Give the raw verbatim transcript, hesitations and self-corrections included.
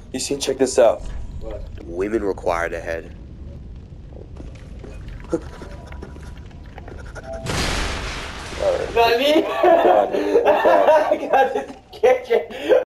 You see, check this out. What? Women required ahead. Alright. Not me! Done. Done. I got this kitchen.